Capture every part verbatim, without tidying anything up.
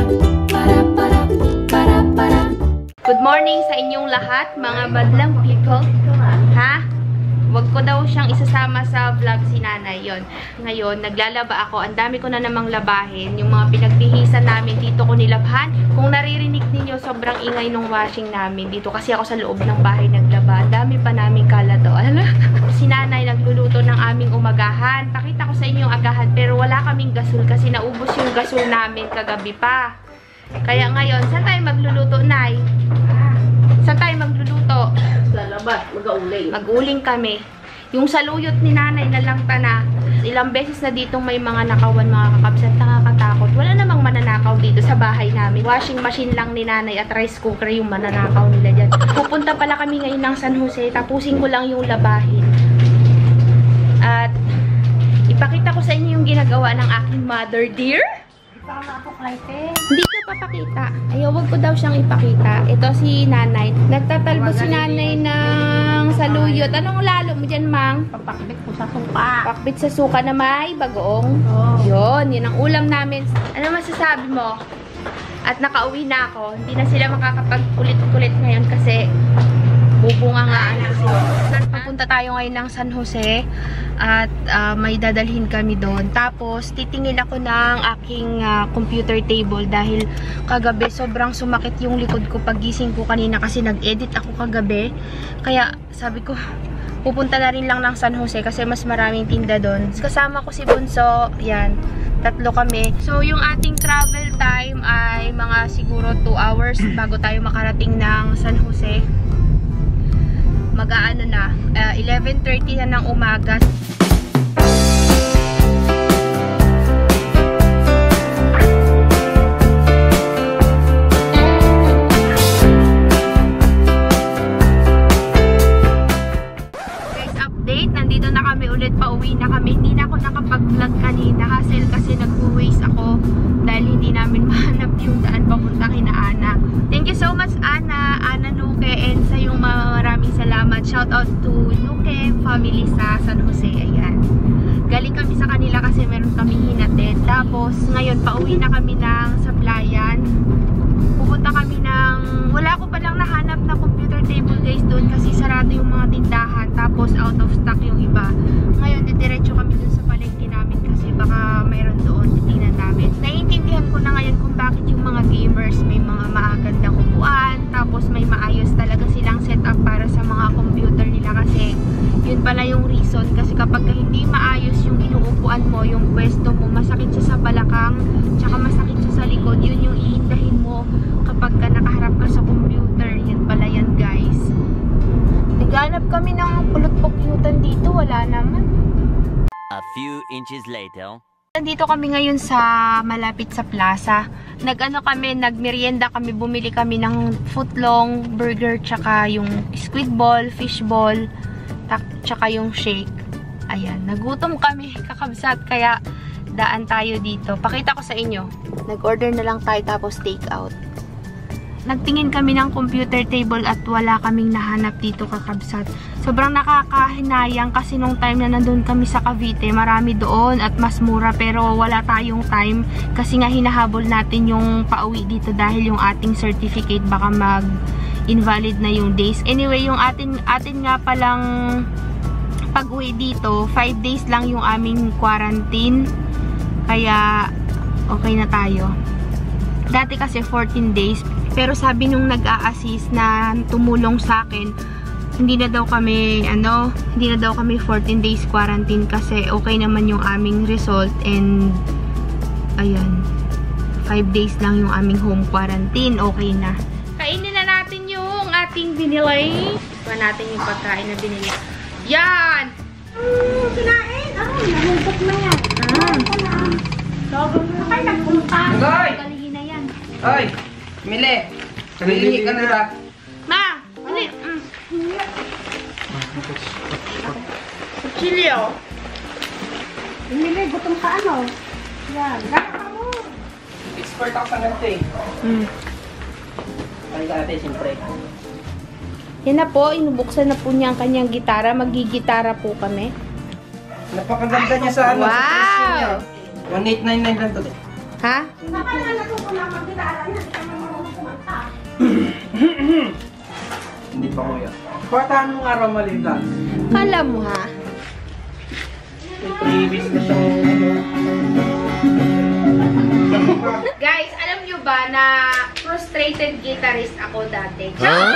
Good morning sa inyong lahat, mga madlang people. Ha? Huwag ko daw siyang isasama sa vlog si nanay. Yon. Ngayon, naglalaba ako. Ang dami ko na namang labahin. Yung mga pinagbihisan namin, dito ko nilabhan. Kung naririnig ninyo, sobrang ingay nung washing namin. Dito kasi ako sa loob ng bahay naglaba. Ang dami pa namin kalat. Ano? Si nanay nagluluto ng aming umagahan. Pakita ko sa inyo yung agahan, pero wala kaming gasol kasi naubos yung gasol namin kagabi pa. Kaya ngayon, saan tayo magluluto, Nay? Saan tayo magluluto? Sa labas, mag-uling. Mag-uling kami. Yung saluyot ni nanay na lang tana. Ilang beses na ditong may mga nakawan, mga kakabsat, nakakatakot. Wala namang mananakaw dito sa bahay namin. Washing machine lang ni nanay at rice cooker yung mananakaw nila dyan. Pupunta pala kami ngayon ng San Jose. Tapusin ko lang yung labahin. At ipakita ko sa inyo yung ginagawa ng aking mother dear. Tama ako, Kaite. Hindi ko papakita. Ayaw, wag ko daw siyang ipakita. Ito si nanay. Nagtatalbo si nanay ng saluyot. Anong lalo mo dyan, Mang? Papakbit ko sa suka. Pakbit sa suka na may bagoong. Oh. Yun, yun ang ulam namin. Ano masasabi mo? At nakauwi na ako. Hindi na sila makakapag-kulit-kulit ngayon kasi bubunga nga ano sila. Papunta tayo ngayon ng San Jose at uh, may dadalhin kami doon. Tapos titingin ako ng aking uh, computer table dahil kagabi sobrang sumakit yung likod ko pagising ko kanina kasi nag-edit ako kagabi. Kaya sabi ko pupunta na rin lang ng San Jose kasi mas maraming tinda doon. Kasama ko si Bunso, yan. Tatlo kami. So, yung ating travel time ay mga siguro two hours bago tayo makarating ng San Jose. Mag-aano na, uh, eleven thirty na ng umaga. Guys, update. Nandito na kami ulit. Pauwi na kami. Hindi na ako nakapag-vlog kanina. Hassle kasi nag-waste ako dahil hindi namin mahanap yung daan papunta kina Ana. Thank you so much, Ana, Ana Nuke, and sa yung maraming salamat. Shout out to Nuke family sa San Jose. Ayan. Galing kami sa kanila kasi meron kami hinatid. Tapos, ngayon, pauwi na kami ng Sablayan. Pupunta kami ng... Wala ko palang nahanap na computer table, guys, doon kasi sarado yung mga tindahan. Tapos, out of stock yung iba. Ngayon, didiretso kami doon sa palengke namin kasi baka mayroon doon. Titingnan namin. Naiintindihan ko na ngayon kung bakit yung mga gamers may mga magandang upuan. Tapos, may maayos talaga silang setup para sa mga computer nila kasi yun pala yung reason. Kasi kapag hindi maayos yung inuupuan mo, yung pwesto mo, masakit siya sa balakang, tsaka masakit siya sa likod. Yun yung iindahin mo kapag ka nakaharap ka sa computer. Yan pala yan, guys. Naghanap kami ng pulot-pukyutan dito. Wala naman. A few inches later. Nandito kami ngayon sa malapit sa plaza. Nag-ano kami, nagmerienda kami, bumili kami ng footlong, burger, tsaka yung squid ball, fish ball, tsaka yung shake. Ayan, nagutom kami, kakabsat, kaya daan tayo dito. Pakita ko sa inyo. Nag-order na lang tayo tapos take out. Nagtingin kami ng computer table at wala kaming nahanap dito, kakabsat. Sobrang nakakahinayang kasi nung time na nandun kami sa Cavite, marami doon at mas mura, pero wala tayong time kasi nga hinahabol natin yung pauwi dito dahil yung ating certificate baka mag-invalid na yung days. Anyway, yung atin, atin nga palang pag-uwi dito, five days lang yung aming quarantine. Kaya okay na tayo. Dati kasi fourteen days. Pero sabi nung nag-a-assist na tumulong sa akin, hindi na daw kami, ano, hindi na daw kami fourteen days quarantine kasi okay naman yung aming result and, ayan, five days lang yung aming home quarantine, okay na. Kainin na natin yung ating binili. Kuha natin yung pagkain na binili. Yan! Mm, kinain! Ah, nahulpot mo yan. Ah. Sobrang mo kayo nagpunta. Hoy! Kalihin na yan. Hoy! Mili! Nalilihi ka na ba? Ma! Mili! Mm. Chilio. Hindi, gutom ka ano? Yan, gana ka mo. Expert ako sa ganito eh. Mm. Halika natin, siyempre. Yan na po, inubuksan na po niya ang kanyang gitara. Magigitara po kami. Napakaganda niya sa ano, Wow! sa presyo niya. one eight nine nine lang to. Ha? Saka na natuto na mag-gitara na. Hindi ka marunong kumanta. Hindi pa kuya. Pataan mo nga raw malitan. Kala mo ha? Ibis na siya. Guys, alam nyo ba na frustrated guitarist ako dati?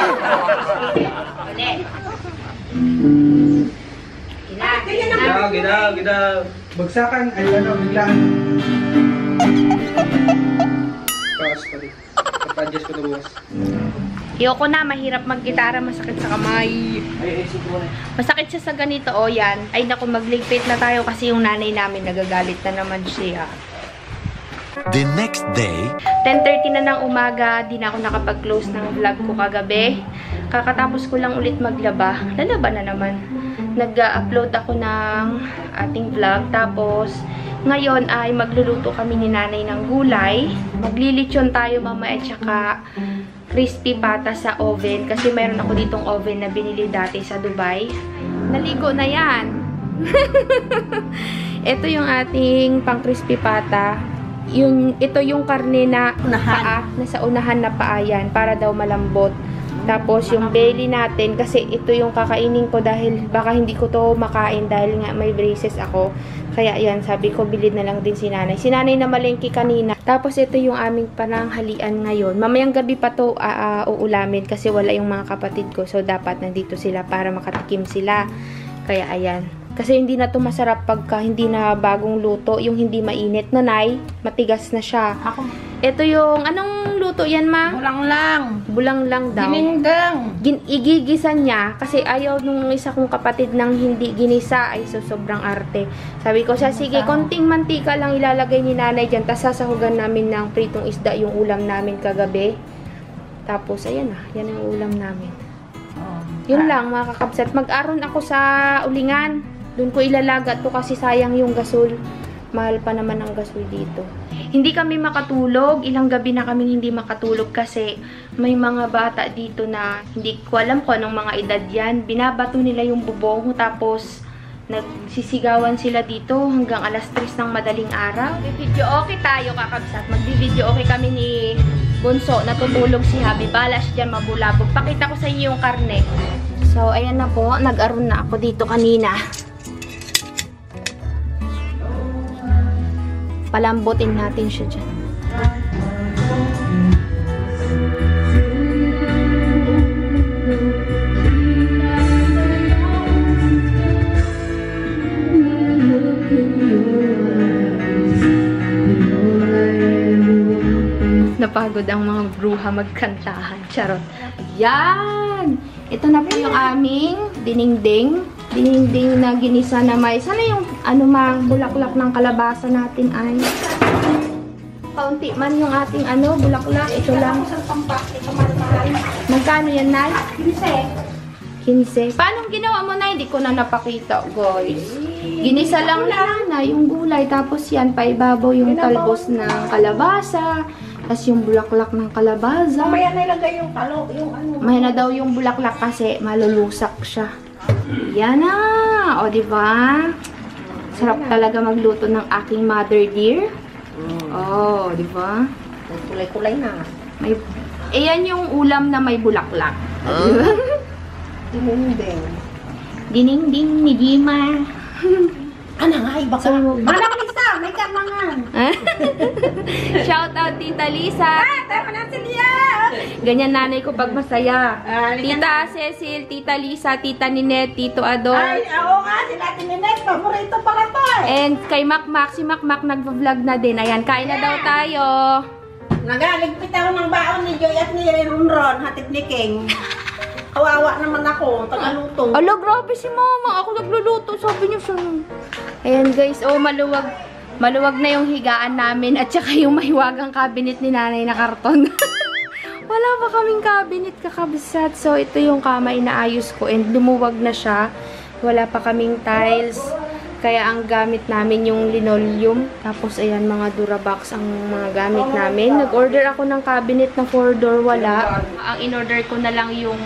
Ulit. Gina, gina. Ginaw, ginaw, ginaw. Bagsakan, ay ano, biglaan. Paras pa rin. Papa-adjust ko na bukas. Ayoko na, mahirap mag-gitara, masakit sa kamay. Ay, ay, sige mo na. Masakit siya sa ganito, o yan. Ay naku, magligpit na tayo kasi yung nanay namin nagagalit na naman siya. The next day, ten thirty na ng umaga, di na ako nakapag-close ng vlog ko kagabi. Kakatapos ko lang ulit maglaba. Lalaba na naman. Nag-upload ako ng ating vlog. Tapos, ngayon ay magluluto kami ni nanay ng gulay. Maglilitsyon tayo mamaya tsaka crispy pata sa oven. Kasi mayroon ako ditong oven na binili dati sa Dubai. Naligo na yan. Ito yung ating pang crispy pata. Yung, ito yung karne na paa, nasa unahan na paa yan, para daw malambot. Tapos yung belly natin, kasi ito yung kakainin ko dahil baka hindi ko to makain dahil nga may braces ako. Kaya yan, sabi ko bilid na lang din si nanay. Si nanay na malengke kanina. Tapos ito yung aming pananghalian ngayon. Mamayang gabi pa to uh, uh, uulamin kasi wala yung mga kapatid ko. So dapat nandito sila para makatikim sila. Kaya ayan. Kasi hindi na to masarap pagka hindi na bagong luto. Yung hindi mainit. Nanay, matigas na siya. Ako. Ito yung, anong luto yan, ma? Bulang lang. Bulang lang daw. Ginindang. Gin igigisa niya. Kasi ayaw nung isa kong kapatid ng hindi ginisa. Ay, so sobrang arte. Sabi ko siya, sige, konting mantika lang ilalagay ni nanay dyan. Tapos sasahugan namin ng pritong isda yung ulam namin kagabi. Tapos, ayan na. Yan ang ulam namin. Oh. Yun lang, mga kakabsat. Mag-aron ako sa ulingan. Doon ko ilalaga to kasi sayang yung gasol. Mahal pa naman ang gasol dito. Hindi kami makatulog. Ilang gabi na kami hindi makatulog kasi may mga bata dito na hindi ko alam kung anong mga edad yan. Binabato nila yung bubong tapos nagsisigawan sila dito hanggang alas tres ng madaling araw. Mag-video okay tayo, kakabsat. Mag-video okay kami ni Bunso. Natutulog si Habi. Balas dyan mabulabog. Pakita ko sa inyo yung karne. So, ayan na po. Nag-aron na ako dito kanina. Palambutin natin siya dyan. Napagod ang mga bruha magkantahan. Charot. Yan! Ito na po yung aming dininding. Dininding na ginisa na may. Sana yung ano mang bulaklak ng kalabasa natin ay. Kaunti man yung ating ano, bulaklak. Ito lang. Magkano yan, Nay? quince. Paano ginawa mo, Nay? Hindi ko na napakita, guys. Ginisa lang lang na yung gulay. Tapos yan, paibabaw yung talbos ng kalabasa. Tapos yung bulaklak ng kalabasa. Mamaya na ilagay yung talo, yung ano. May na daw yung bulaklak kasi malulusak siya. Yan na. O, diba? Sarap talaga magluto ng aking mother dear. Oh, diba? May kulay-kulay na. May, ayan yung ulam na may bulaklak. Dininding. Dininding ni Gima. Ano nga, iba ka. So, Manang Lisa, may karmangan. Shout out Tita Lisa. Ah, tama na si Lia. Ganyan nanay ko pag masaya. Ah, Tita Cecil, Tita Lisa, Tita Ninette, Tito Ador. Ay, oo nga, si Ate Ninette, paborito pala to eh. And kay Makmak, si Makmak nagva-vlog na din. Ayan, kain na daw tayo. Nagaligpit ako ng baon ni Joy at ni Ronron, hatid ni King. Kawawa naman ako, tagaluto. Ala, grabe si Mama. Ako nagluluto. Sabi niyo siya. Ayan guys, oh maluwag. Maluwag na yung higaan namin at saka yung mahiwagang cabinet ni nanay na karton. Wala pa kaming cabinet, kakabsat. So, ito yung kama inaayos ko and lumuwag na siya. Wala pa kaming tiles. Kaya ang gamit namin yung linoleum. Tapos, ayan, mga Durabox ang mga gamit namin. Nag-order ako ng cabinet na four door, wala. Ang in-order ko na lang yung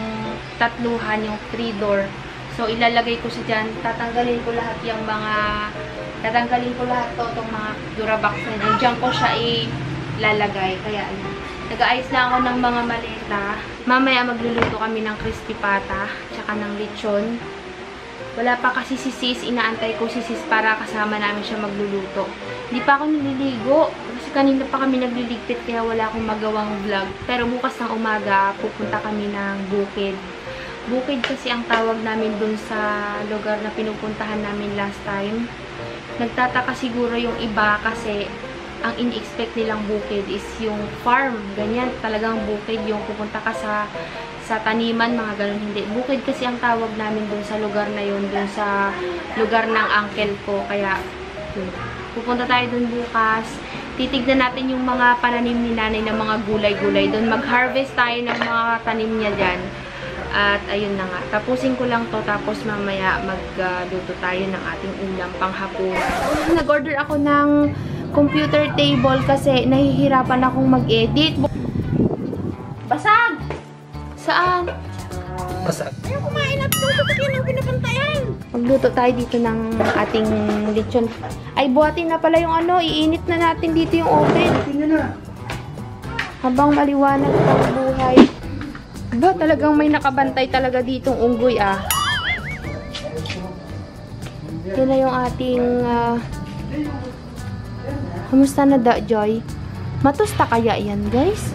tatluhan, yung three door. So, ilalagay ko siya dyan. Tatanggalin ko lahat yung mga Tatanggalin ko lahat to, itong mga Durabox na yun. Diyan ko siya ilalagay. Kaya, ayun. Nag-aayos lang ako ng mga maleta. Mamaya magluluto kami ng crispy pata, tsaka ng lechon. Wala pa kasi si sis, inaantay ko si sis para kasama namin siya magluluto. Hindi pa ako nililigo, kasi kanina pa kami nagliligpit kaya wala akong magawang vlog. Pero bukas ng umaga, pupunta kami ng bukid. Bukid kasi ang tawag namin dun sa lugar na pinupuntahan namin last time. Nagtataka siguro yung iba kasi ang in-expect nilang bukid is yung farm. Ganyan, talagang bukid yung pupunta ka sa sa taniman, mga ganun. Hindi. Bukid kasi ang tawag namin dun sa lugar na yun, dun sa lugar ng uncle ko. Kaya, yun. Pupunta tayo dun bukas. Titignan natin yung mga pananim ni nanay ng mga gulay-gulay. Dun mag-harvest tayo ng mga tanim niya dyan. At ayun na nga. Tapusin ko lang to tapos mamaya magluto tayo ng ating ulam panghapunan. Nag-order ako ng computer table kasi nahihirapan akong mag-edit. Basag! Saan? Basag. Ayaw kumain at tuto ko yun ang pinapantayan. Magluto tayo dito ng ating lechon. Ay, buhatin na pala yung ano. Iinit na natin dito yung oven. Tingnan na. Habang maliwanag pang buhay. Ba, talagang may nakabantay talaga ditong unggoy ah. Ito na yung ating... Uh, Kamusta na da, Joy? Matusta kaya yan, guys?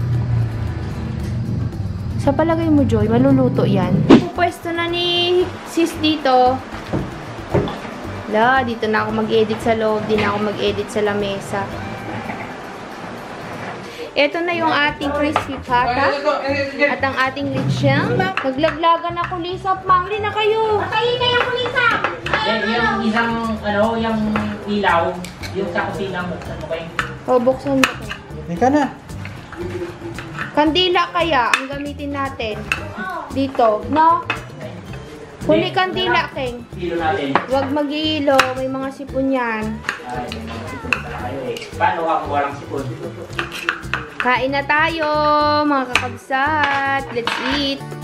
Sa palagay mo, Joy, maluluto yan. Pwesto na ni sis dito. La, dito na ako mag-edit sa loob. Di na ako mag-edit sa lamesa. Ito na yung ating crispy pata. At ang ating lechon. Naglaglagan ako, Lisa. Mangli na kayo. Patayin na yung kulisap. Eh, yung isang, ano, yung ilaw, yung sa kusina mo, ano kayo? O, buksan mo ko. Ika na. Kandila kaya ang gamitin natin. Dito, no? Huli kandila, King. Kilo natin. Huwag mag-iilo. May mga sipon yan. Ay, may mga sipon pala kayo eh. Paano ako walang sipon? Kain na tayo, mga kakabsat. Let's eat.